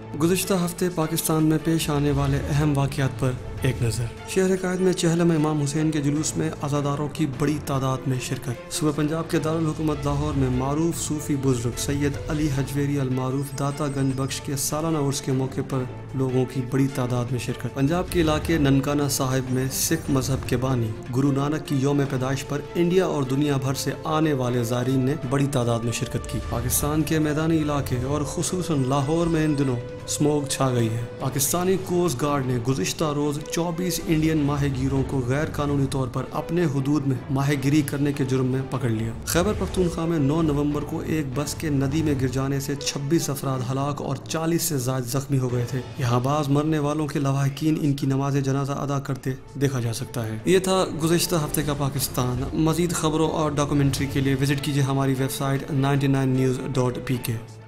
गुज़िश्ता हफ्ते पाकिस्तान में पेश आने वाले अहम वाक़यात पर एक नज़र। शहर कायद में चहल में इमाम हुसैन के जुलूस में अज़ादारों की बड़ी तादाद में शिरकत। सुबह पंजाब के दारुल हुकूमत लाहौर में मारूफ सूफ़ी बुज़ुर्ग सैयद अली हजवेरी अल मारूफ दाता गंज बख्श के सालाना उर्स के मौके पर लोगों की बड़ी तादाद में शिरकत। पंजाब के इलाके ननकाना साहिब में सिख मजहब के बानी गुरु नानक की यौम पैदाइश पर इंडिया और दुनिया भर से आने वाले ज़ायरीन ने बड़ी तादाद में शिरकत की। पाकिस्तान के मैदानी इलाके और खुसूसन लाहौर में इन दिनों स्मोक छा गई है। पाकिस्तानी कोस्ट गार्ड ने गुज़िश्ता रोज़ 24 इंडियन माहिगीरों को गैर कानूनी तौर पर अपने हुदूद में माहिगिरी करने के जुर्म में पकड़ लिया। खैबर पख्तूनख्वा में 9 नवंबर को एक बस के नदी में गिर जाने से 26 अफराद हलाक और 40 से ज़ायद जख्मी हो गए थे। यहाँ बाज मरने वालों के लवाहिकीन इनकी नमाज जनाजा अदा करते देखा जा सकता है। ये था गुज़िश्ता हफ्ते का पाकिस्तान। मज़ीद खबरों और डॉक्यूमेंट्री के लिए विजिट कीजिए हमारी वेबसाइट 99news.pk।